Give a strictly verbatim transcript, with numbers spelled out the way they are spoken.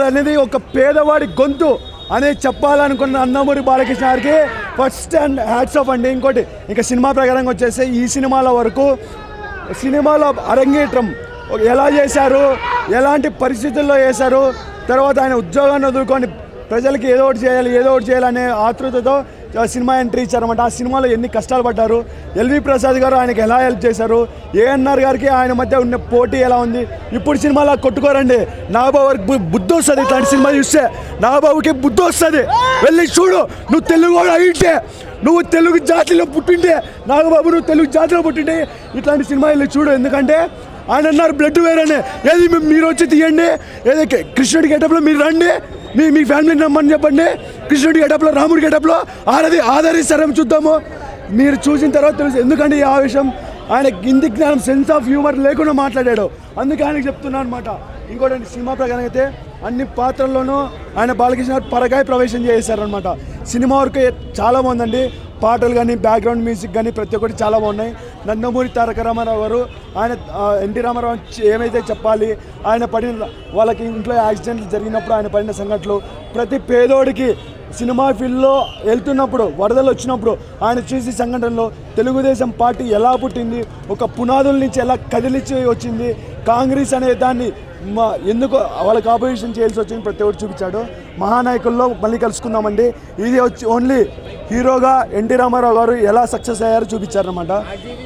అనేది ఒక పేదవాడి గొంతు అనేది చెప్పాలనుకున్న నందమూరి బాలకృష్ణ గారికి ఫస్ట్ అండ్ హ్యాట్స్ ఆఫ్ అండి. ఇంకోటి ఇంకా సినిమా ప్రకారంగా వచ్చేసి ఈ సినిమాల వరకు సినిమాలో అరంగేట్రం ఎలా చేశారు, ఎలాంటి పరిస్థితుల్లో చేశారు, తర్వాత ఆయన ఉద్యోగాన్ని వదులుకొని ప్రజలకి ఏదో ఒకటి చేయాలి ఏదో ఒకటి చేయాలనే ఆతృతతో సినిమా ఎంట్రీ ఇచ్చారన్నమాట. ఆ సినిమాలో ఎన్ని కష్టాలు పడ్డారు, ఎల్వి ప్రసాద్ గారు ఆయనకి ఎలా హెల్ప్ చేశారు, ఏఎన్ఆర్ గారికి ఆయన మధ్య ఉన్న పోటీ ఎలా ఉంది. ఇప్పుడు సినిమాలో కొట్టుకోరండి, నాగబాబుకి బుద్ధి వస్తుంది. ఇట్లాంటి సినిమా చూస్తే నాగబాబుకి బుద్ధి వస్తుంది. వెళ్ళి చూడు, నువ్వు తెలుగు వాడు అయితే, నువ్వు తెలుగు జాతిలో పుట్టింటే, నాగబాబు నువ్వు తెలుగు జాతిలో పుట్టింటే ఇట్లాంటి సినిమా వెళ్ళి చూడు. ఎందుకంటే ఆయన అన్నారు బ్లడ్ వేరేనే, ఏది మీరు వచ్చి తీయండి, ఏదో కృష్ణుడి గెటప్లో మీరు రండి, మీ మీ ఫ్యామిలీని నమ్మని చెప్పండి, కృష్ణుడి గెటప్లో రాముడి గెటప్లో ఆరది ఆదరిస్తారేమో చూద్దాము. మీరు చూసిన తర్వాత తెలుసు ఎందుకంటే ఈ ఆవేశం. ఆయన హిందీ జ్ఞానం సెన్స్ ఆఫ్ హ్యూమర్ లేకుండా మాట్లాడాడు, అందుకే ఆయనకు చెప్తున్నాను అనమాట. ఇంకోటి సినిమా ప్రకారం అయితే అన్ని పాత్రల్లోనూ ఆయన బాలకృష్ణ పరకాయ ప్రవేశం చేశారనమాట. సినిమా వరకు చాలా బాగుందండి, పాటలు కానీ బ్యాక్గ్రౌండ్ మ్యూజిక్ కానీ ప్రతి ఒక్కటి చాలా బాగున్నాయి. నందమూరి తారక రామారావు గారు ఆయన ఎన్టీ రామారావు ఏమైతే చెప్పాలి, ఆయన పడిన వాళ్ళకి ఇంట్లో యాక్సిడెంట్లు జరిగినప్పుడు ఆయన పడిన సంఘటనలు, ప్రతి పేదోడికి సినిమా ఫీల్డ్లో వెళ్తున్నప్పుడు వరదలు వచ్చినప్పుడు ఆయన చూసి సంఘటనలో తెలుగుదేశం పార్టీ ఎలా పుట్టింది, ఒక పునాదుల నుంచి ఎలా కదిలించి వచ్చింది, కాంగ్రెస్ అనే దాన్ని మా ఎందుకు వాళ్ళకి ఆపోజిషన్ చేయాల్సి వచ్చింది ప్రతి ఒక్కటి చూపించాడు. మహానాయకుల్లో మళ్ళీ కలుసుకుందామండి. ఇది వచ్చి ఓన్లీ హీరోగా ఎన్టీ రామారావు గారు ఎలా సక్సెస్ అయ్యారో చూపించారన్నమాట.